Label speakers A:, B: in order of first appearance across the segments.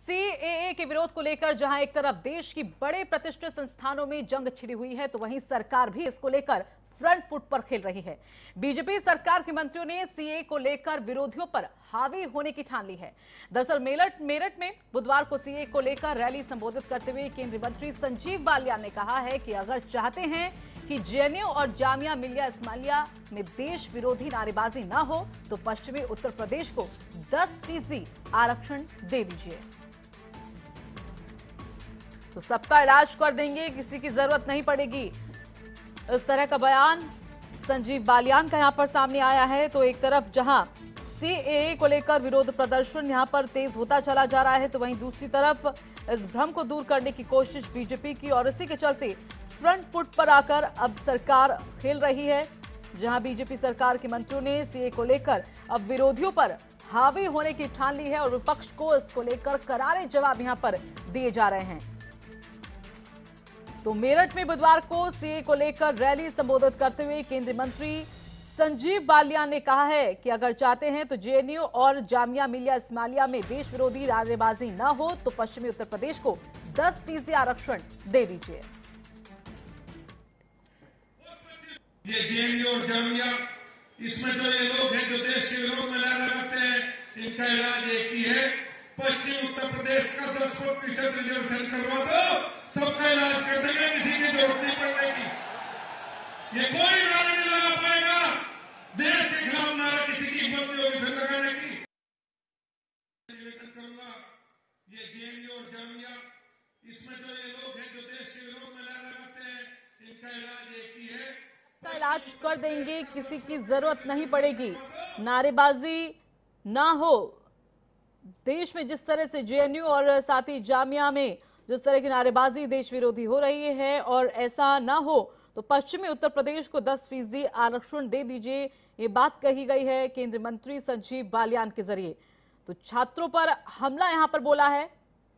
A: CAA के विरोध को लेकर जहां एक तरफ देश की बड़े प्रतिष्ठित संस्थानों में जंग छिड़ी हुई है, तो वहीं सरकार भी इसको लेकर फ्रंट फुट पर खेल रही है। बीजेपी सरकार के मंत्रियों ने सीएए को लेकर विरोधियों पर हावी होने की ठान ली है। दरअसल मेरठ में बुधवार को सीएए को लेकर रैली संबोधित करते हुए केंद्रीय मंत्री संजीव बालियान ने कहा है कि अगर चाहते हैं कि जेएनयू और जामिया मिलिया इस्माइलिया में देश विरोधी नारेबाजी ना हो, तो पश्चिमी उत्तर प्रदेश को 10% आरक्षण दे दीजिए। तो सबका इलाज कर देंगे, किसी की जरूरत नहीं पड़ेगी। इस तरह का बयान संजीव बालियान का यहां पर सामने आया है। तो एक तरफ जहां सीएए को लेकर विरोध प्रदर्शन यहां पर तेज होता चला जा रहा है, तो वहीं दूसरी तरफ इस भ्रम को दूर करने की कोशिश बीजेपी की, और इसी के चलते फ्रंट फुट पर आकर अब सरकार खेल रही है। जहां बीजेपी सरकार के मंत्रियों ने सीएए को लेकर अब विरोधियों पर हावी होने की ठान ली है और विपक्ष को इसको लेकर करारे जवाब यहां पर दिए जा रहे हैं। तो मेरठ में बुधवार को सीएए को लेकर रैली संबोधित करते हुए केंद्रीय मंत्री संजीव बालियान ने कहा है कि अगर चाहते हैं तो जेएनयू और जामिया मिलिया इस्माइलिया में देश विरोधी नारेबाजी न हो, तो पश्चिमी उत्तर प्रदेश को 10% आरक्षण दे दीजिए।
B: ये जेएनयू और जामिया, इसमें जो ये लोग हैं जो देश के विरोध में नारा लगाते हैं, इनका इलाज एक ही है, पश्चिम उत्तर प्रदेश का 10% रिजर्वेशन करवा दो, सबका इलाज कर देंगे, किसी की जरूरत नहीं पड़ेगी। ये कोई नारा नहीं लगा पाएगा, देश के खिलाफ नारा किसी की हिम्मत नहीं होगी फिर लगाने की। निवेदन करूंगा, ये जेएनयू और जामिया, इसमें जो ये लोग हैं जो देश के विरोध में नारा लगाते हैं, इनका इलाज एक ही है,
A: का इलाज कर देंगे, किसी की जरूरत नहीं पड़ेगी, नारेबाजी ना हो। देश में जिस तरह से जेएनयू और साथ ही जामिया में जिस तरह की नारेबाजी देश विरोधी हो रही है, और ऐसा ना हो तो पश्चिमी उत्तर प्रदेश को 10% आरक्षण दे दीजिए, ये बात कही गई है केंद्रीय मंत्री संजीव बालियान के जरिए। तो छात्रों पर हमला यहां पर बोला है।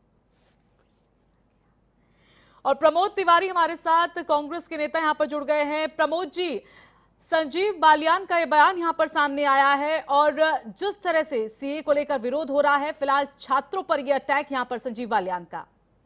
A: और प्रमोद तिवारी हमारे साथ कांग्रेस के नेता यहां पर जुड़ गए हैं। प्रमोद जी, संजीव बालियान का यह बयान यहां पर सामने आया है और जिस तरह से सीए को लेकर विरोध हो रहा है, फिलहाल छात्रों पर यह अटैक यहां पर संजीव बालियान का।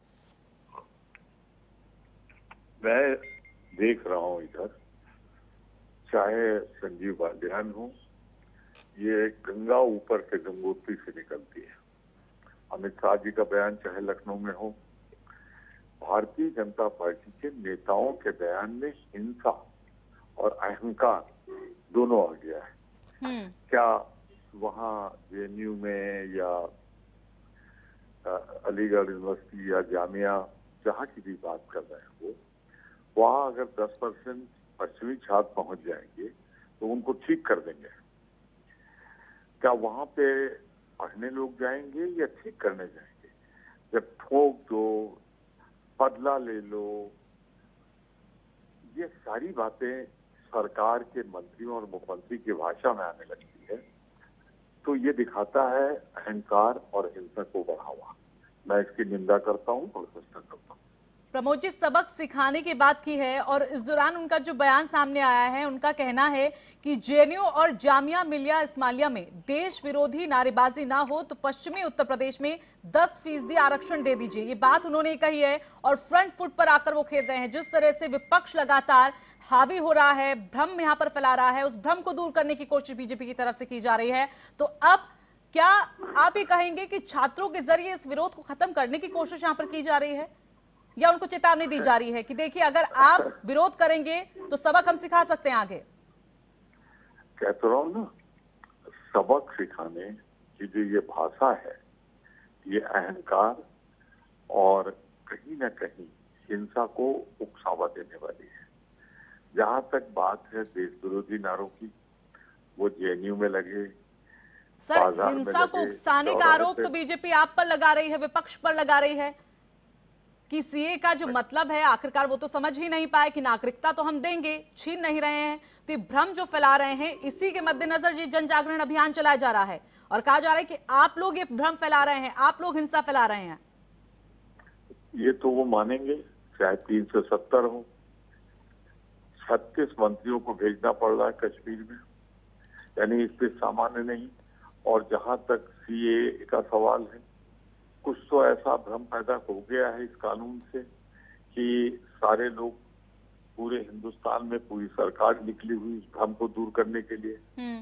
C: मैं देख रहा हूं इधर, चाहे संजीव बालियान हो, ये गंगा ऊपर से गंगोत्री से निकलती है। अमित शाह जी का बयान चाहे लखनऊ में हो, भारतीय जनता पार्टी के नेताओं के बयान में हिंसा और अहंकार दोनों आ गया है। क्या वहां जेएनयू में या अलीगढ़ यूनिवर्सिटी या जामिया, जहां की भी बात कर रहे हैं वो, वहां अगर 10% पश्चिमी छात्र पहुंच जाएंगे तो उनको ठीक कर देंगे। क्या वहां पे पढ़ने लोग जाएंगे या ठीक करने जाएंगे? जब ठोक दो, बदला ले लो, ये सारी बातें सरकार के मंत्रियों और मुख्यमंत्री की भाषा में आने लगती है, तो ये दिखाता है अहंकार और हिंसा को बढ़ावा। मैं इसकी निंदा करता हूं और प्रशंसा करता हूं।
A: प्रमोद जी, सबक सिखाने की बात की है और इस दौरान उनका जो बयान सामने आया है, उनका कहना है कि जेएनयू और जामिया मिलिया इस्माइलिया में देश विरोधी नारेबाजी ना हो, तो पश्चिमी उत्तर प्रदेश में 10% आरक्षण दे दीजिए। ये बात उन्होंने कही है और फ्रंट फुट पर आकर वो खेल रहे हैं। जिस तरह से विपक्ष लगातार हावी हो रहा है, भ्रम यहाँ पर फैला रहा है, उस भ्रम को दूर करने की कोशिश बीजेपी की तरफ से की जा रही है। तो अब क्या आप ये कहेंगे कि छात्रों के जरिए इस विरोध को खत्म करने की कोशिश यहाँ पर की जा रही है, या उनको चेतावनी दी जा रही है कि देखिए अगर आप विरोध करेंगे तो सबक हम सिखा सकते हैं आगे?
C: कहता रहा हूं ना, सबक सिखाने की जो ये भाषा है, ये अहंकार और कहीं ना कहीं हिंसा को उकसावा देने वाली है। जहां तक बात है देश विरोधी नारों की, वो जेएनयू में लगे,
A: सर हिंसा को उकसाने का आरोप तो बीजेपी आप पर लगा रही है, विपक्ष पर लगा रही है कि सीए का जो मतलब है आखिरकार वो तो समझ ही नहीं पाए कि नागरिकता तो हम देंगे, छीन नहीं रहे हैं। तो ये भ्रम जो फैला रहे हैं, इसी के मद्देनजर ये जन जागरण अभियान चलाया जा रहा है और कहा जा रहा है कि आप लोग ये भ्रम फैला रहे हैं, आप लोग हिंसा फैला रहे हैं।
C: ये तो वो मानेंगे, चाहे 370 हो, 36 मंत्रियों को भेजना पड़ रहा है कश्मीर में, यानी इस पे सामान्य नहीं। और जहां तक सीए का सवाल है, कुछ तो ऐसा भ्रम पैदा हो गया है इस कानून से कि सारे लोग पूरे हिंदुस्तान में पूरी सरकार निकली हुई इस भ्रम को दूर करने के लिए।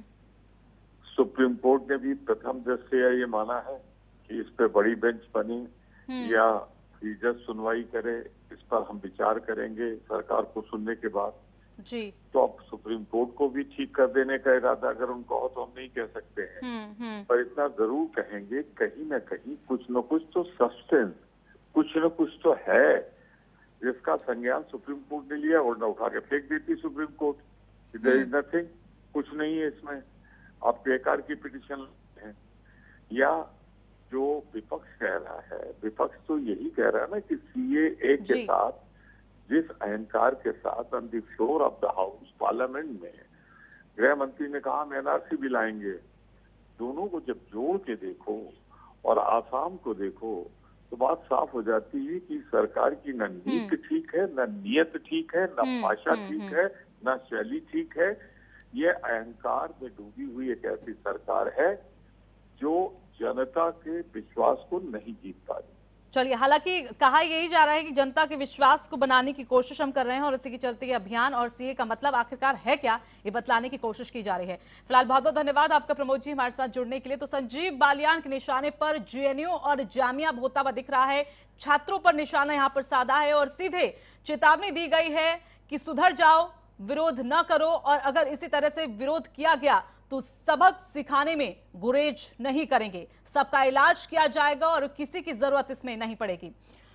C: सुप्रीम कोर्ट ने भी प्रथम दृष्टया ये माना है कि इस पे बड़ी बेंच बने या जज सुनवाई करे, इस पर हम विचार करेंगे सरकार को सुनने के बाद
A: जी।
C: तो अब सुप्रीम कोर्ट को भी ठीक कर देने का इरादा अगर उनको हो तो हम नहीं कह सकते हैं, पर इतना जरूर कहेंगे कहीं न कहीं कुछ न कुछ तो सब्सटेंस, कुछ न कुछ तो है जिसका संज्ञान सुप्रीम कोर्ट ने लिया और न उठा के फेंक देती supreme court. There is nothing, कुछ नहीं है इसमें। आप बेकार की पिटीशन है या जो विपक्ष कह रहा है, विपक्ष तो यही कह रहा है ना कि सीएए के साथ जिस अहंकार के साथ on the floor of the house parliament में गृह मंत्री ने कहा हम एनआरसी भी लाएंगे, दोनों को जब जोड़ के देखो और आसाम को देखो तो बात साफ हो जाती है कि सरकार की न नीति ठीक है, न नियत ठीक है, न भाषा ठीक है, न शैली ठीक है। ये अहंकार में डूबी हुई एक ऐसी सरकार है जो जनता के विश्वास को नहीं जीत पा रही।
A: चलिए, हालांकि कहा यही जा रहा है कि जनता के विश्वास को बनाने की कोशिश हम कर रहे हैं और इसी के चलते ये अभियान और सीए का मतलब आखिरकार है क्या, ये बतलाने की कोशिश की जा रही है। फिलहाल बहुत बहुत धन्यवाद आपका प्रमोद जी हमारे साथ जुड़ने के लिए। तो संजीव बालियान के निशाने पर जेएनयू और जामिया होता हुआ दिख रहा है, छात्रों पर निशाना यहाँ पर साधा है और सीधे चेतावनी दी गई है कि सुधर जाओ, विरोध न करो और अगर इसी तरह से विरोध किया गया तो सबक सिखाने में गुरेज नहीं करेंगे, सबका इलाज किया जाएगा और किसी की जरूरत इसमें नहीं पड़ेगी।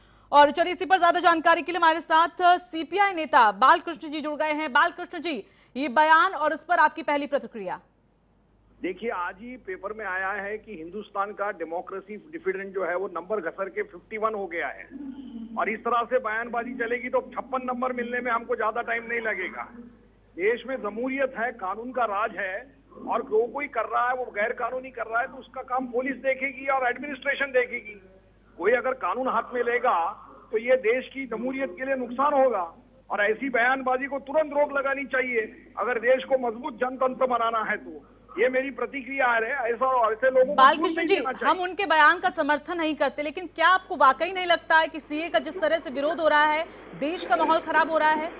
A: और चलिए, इसी पर ज्यादा जानकारी के लिए हमारे साथ सीपीआई नेता बालकृष्ण जी जुड़ गए हैं। बालकृष्ण जी, ये बयान और इस पर आपकी पहली प्रतिक्रिया।
D: देखिए, आज ही पेपर में आया है कि हिंदुस्तान का डेमोक्रेसी डिविडेंड जो है वो नंबर घसर के 51 हो गया है और इस तरह से बयानबाजी चलेगी तो 56 नंबर मिलने में हमको ज्यादा टाइम नहीं लगेगा। देश में जमहूरियत है, कानून का राज है और जो कोई कर रहा है वो गैर कानूनी कर रहा है तो उसका काम पुलिस देखेगी और एडमिनिस्ट्रेशन देखेगी। कोई अगर कानून हाथ में लेगा तो ये देश की जमहूरियत के लिए नुकसान होगा और ऐसी बयानबाजी को तुरंत रोक लगानी चाहिए अगर देश को मजबूत जनतंत्र बनाना है। तो ये मेरी प्रतिक्रिया है। ऐसे लोगों को
A: बालकृष्ण जी, हम उनके बयान का समर्थन नहीं करते, लेकिन क्या आपको वाकई नहीं लगता है कि सीए का जिस तरह से विरोध हो रहा है देश का माहौल खराब हो रहा है?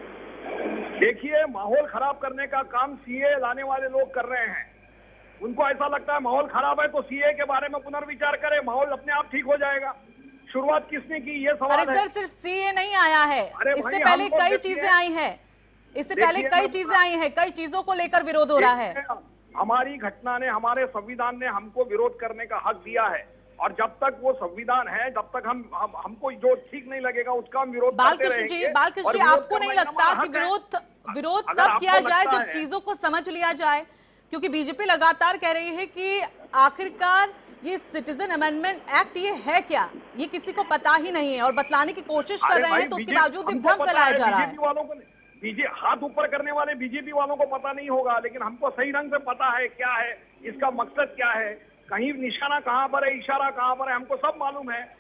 D: देखिए, माहौल खराब करने का काम सीए लाने वाले लोग कर रहे हैं। उनको ऐसा लगता है माहौल खराब है तो सीए के बारे में पुनर्विचार करें, माहौल अपने आप ठीक हो जाएगा। शुरुआत किसने की, ये सवाल है।
A: अरे सर, सिर्फ सीए नहीं आया है, इससे पहले कई चीजें आई हैं, इससे पहले कई चीजें आई हैं, कई चीजों को लेकर विरोध हो रहा है।
D: हमारी घटना ने, हमारे संविधान ने हमको विरोध करने का हक दिया है और जब तक वो संविधान है तब तक हमको जो ठीक नहीं लगेगा उसका हम विरोध करते रहेंगे।
A: बालकृष्ण जी, आपको नहीं लगता कि विरोध तब किया जाए जब चीजों को समझ लिया जाए? क्योंकि बीजेपी लगातार कह रही है कि आखिरकार ये सिटीजन अमेंडमेंट एक्ट ये है क्या, ये किसी को पता ही नहीं है और बतलाने की कोशिश कर रहे हैं तो उसके बावजूद भी भ्रम फैलाया जा रहा है।
D: हाथ ऊपर करने वाले बीजेपी वालों को पता नहीं होगा, लेकिन हमको सही ढंग से पता है क्या है, इसका मकसद क्या है, कहीं निशाना कहां पर है, इशारा कहां पर है, हमको सब मालूम है।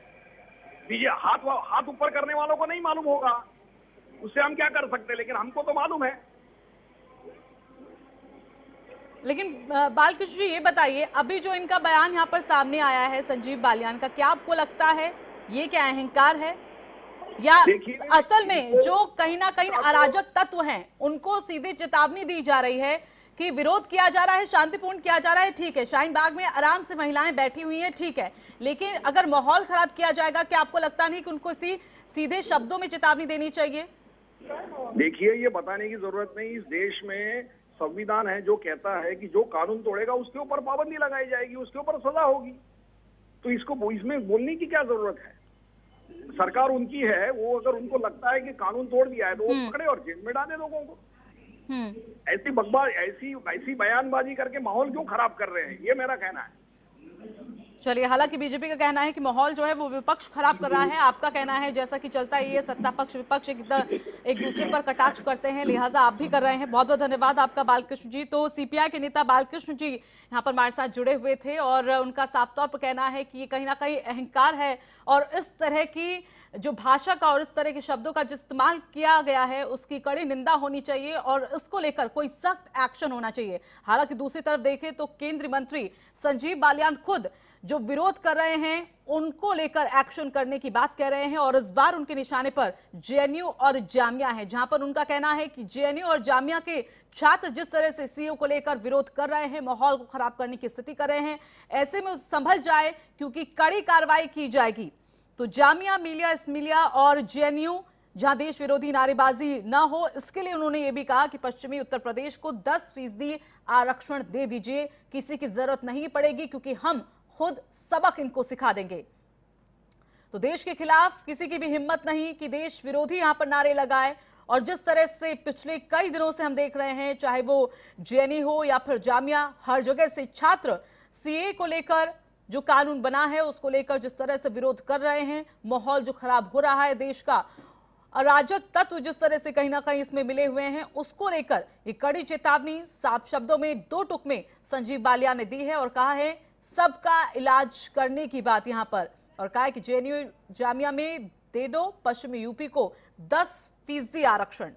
D: हाथ ऊपर करने वालों को नहीं मालूम होगा, उससे हम क्या कर सकते, लेकिन हमको तो मालूम है।
A: लेकिन बालकृष्ण जी, ये बताइए, अभी जो इनका बयान यहाँ पर सामने आया है संजीव बालियान का, क्या आपको लगता है ये क्या अहंकार है या असल में जो कहीं ना कहीं अराजक तत्व हैं उनको सीधे चेतावनी दी जा रही है कि विरोध किया जा रहा है, शांतिपूर्ण किया जा रहा है, ठीक है, शाहीन बाग में आराम से महिलाएं बैठी हुई हैं, ठीक है, लेकिन अगर माहौल खराब किया जाएगा, क्या आपको लगता नहीं कि उनको सीधे शब्दों में चेतावनी देनी चाहिए?
D: देखिए, ये बताने की जरूरत नहीं, इस देश में संविधान है जो कहता है कि जो कानून तोड़ेगा उसके ऊपर पाबंदी लगाई जाएगी, उसके ऊपर सजा होगी। तो इसमें बोलने की क्या जरूरत है? सरकार उनकी है, वो अगर उनको लगता है कि कानून तोड़ दिया है तो वो पकड़े और जेल में डाले लोगों को। ऐसी बकवास, ऐसी बयानबाजी करके माहौल क्यों खराब कर रहे हैं, ये मेरा कहना है।
A: चलिए, हालांकि बीजेपी का कहना है कि माहौल जो है वो विपक्ष खराब कर रहा है, आपका कहना है जैसा कि चलता है ये सत्ता पक्ष विपक्ष एक दूसरे पर कटाक्ष करते हैं, लिहाजा आप भी कर रहे हैं। बहुत बहुत धन्यवाद आपका बालकृष्ण जी। तो सीपीआई के नेता बालकृष्ण जी यहाँ पर हमारे साथ जुड़े हुए थे और उनका साफ तौर पर कहना है कि ये कहीं ना कहीं अहंकार है और इस तरह की जो भाषा का और इस तरह के शब्दों का जो इस्तेमाल किया गया है उसकी कड़ी निंदा होनी चाहिए और इसको लेकर कोई सख्त एक्शन होना चाहिए। हालांकि दूसरी तरफ देखें तो केंद्रीय मंत्री संजीव बालियान खुद जो विरोध कर रहे हैं उनको लेकर एक्शन करने की बात कह रहे हैं और इस बार उनके निशाने पर जेएनयू और जामिया है, जहां पर उनका कहना है कि जेएनयू और जामिया के छात्र जिस तरह से सीओ को लेकर विरोध कर रहे हैं, माहौल को खराब करने की स्थिति कर रहे हैं, ऐसे में संभल जाए क्योंकि कड़ी कार्रवाई की जाएगी। तो जामिया मिलिया इस्मिलिया और जेएनयू जहां देश विरोधी नारेबाजी न हो, इसके लिए उन्होंने ये भी कहा कि पश्चिमी उत्तर प्रदेश को 10% आरक्षण दे दीजिए, किसी की जरूरत नहीं पड़ेगी क्योंकि हम खुद सबक इनको सिखा देंगे। तो देश के खिलाफ किसी की भी हिम्मत नहीं कि देश विरोधी यहां पर नारे लगाए। और जिस तरह से पिछले कई दिनों से हम देख रहे हैं, चाहे वो जेएनयू हो या फिर जामिया, हर जगह से छात्र सीए को लेकर जो कानून बना है उसको लेकर जिस तरह से विरोध कर रहे हैं, माहौल जो खराब हो रहा है देश का, अराजक तत्व जिस तरह से कहीं ना कहीं इसमें मिले हुए हैं, उसको लेकर ये कड़ी चेतावनी साफ शब्दों में 2 टुक में संजीव बालियान ने दी है और कहा है सबका इलाज करने की बात यहां पर, और कहा है कि जेएनयू जामिया में दे दो पश्चिमी यूपी को 10% आरक्षण।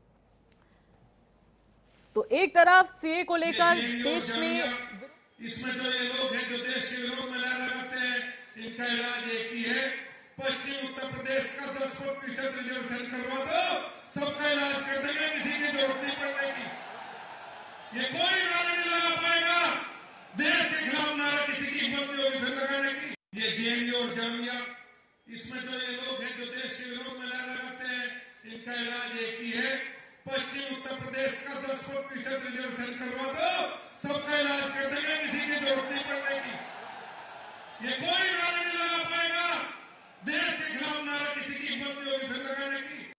A: तो एक तरफ सीए को लेकर देश में
B: इसमें जो ये लोग हैं जो देश के विरोध में नारा लगाते हैं, इनका इलाज एक ही है, पश्चिम उत्तर प्रदेश का 10% रिजर्वेशन करवा दो, सबका इलाज कर देंगे, किसी की जरूरत नहीं पड़ेगी। ये कोई नारा नहीं लगा पाएगा, देश के खिलाफ नारा किसी की हिम्मत नहीं होगी फिर लगाने की। ये जेएनयू और जामिया, इसमें जो ये लोग हैं जो देश के विरोध में नारा लगाते हैं, इनका इलाज एक ही है, पश्चिम उत्तर प्रदेश का 10% रिजर्वेशन करवा दो, सबका इलाज कर देंगे, किसी की जरूरत नहीं पड़ेगी। ये कोई नारा नहीं लगा पाएगा, देश के खिलाफ नारा किसी की हिम्मत नहीं होगी फिर लगाने की।